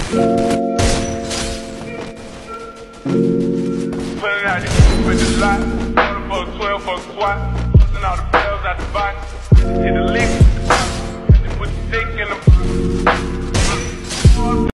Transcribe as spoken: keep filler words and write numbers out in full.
Putting out the with the lot, for twelve for a squat, and all the bells out the box, hit the lick.